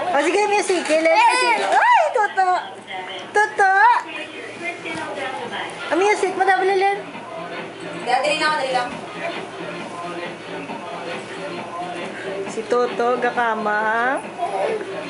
O sige, music. Music. Ay, toto. Toto. Ang music mo daw, Lilin. Dali na ako, dali lang. Si Toto, gakama.